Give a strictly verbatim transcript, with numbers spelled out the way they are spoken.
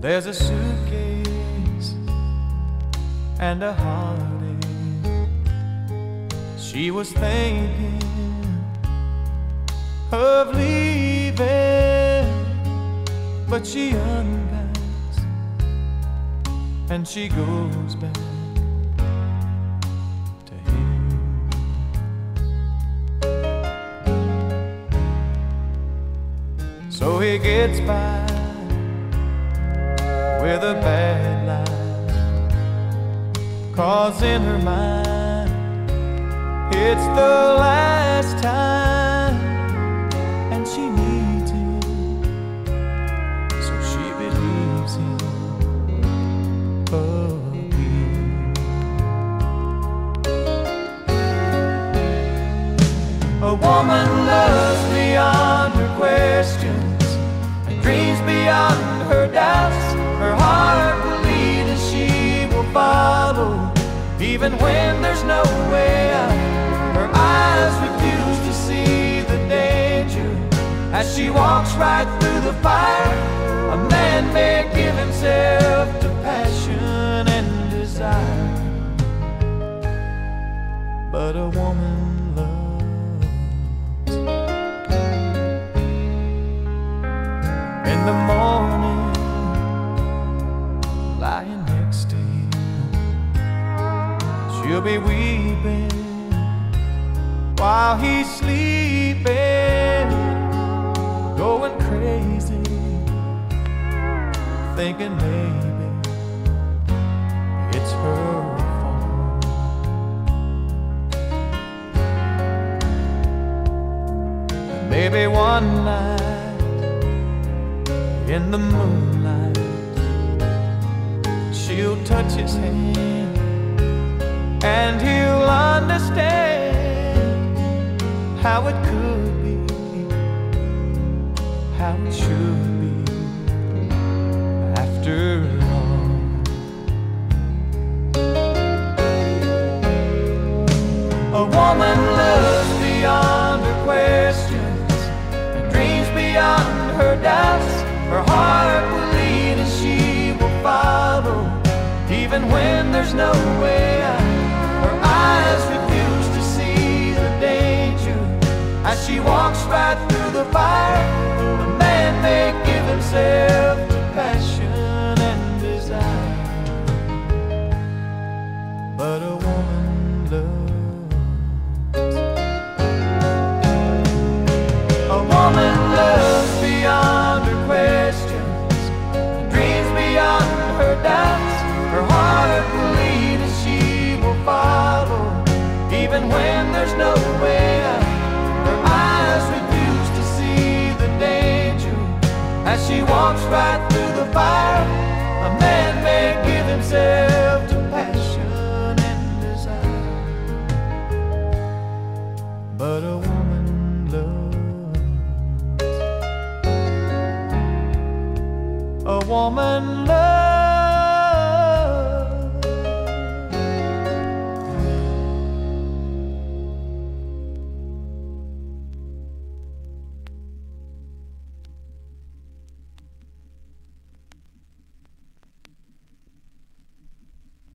There's a suitcase and a heartache. She was thinking of leaving, but she unpacks and she goes back to him. So he gets by with a bad life, 'cause in her mind it's the last time, and she needs him, so she believes him again. A woman loves beyond her questions and dreams beyond her doubts. Her heart will lead and she will follow, even when there's no way out. Her eyes refuse to see the danger as she walks right through the fire. A man may give himself to passion and desire, but a woman loves. In the morning, lying next to you, she'll be weeping while he's sleeping, going crazy, thinking maybe it's her fault. And maybe one night in the moonlight, she'll touch his hand and he'll understand how it could be, how it should be after all. A woman loves beyond her questions and dreams beyond her doubts. Her heart will lead and she will follow, even when there's no way out. Her eyes refuse to see the danger as she walks right through the fire. A man may give himself to passion and desire, but a woman loves. A woman loves beyond her questions, dreams beyond her doubts. Her heart will lead and she will follow, even when there's no way out. Her eyes refuse to see the danger as she walks right through the fire. A man may give himself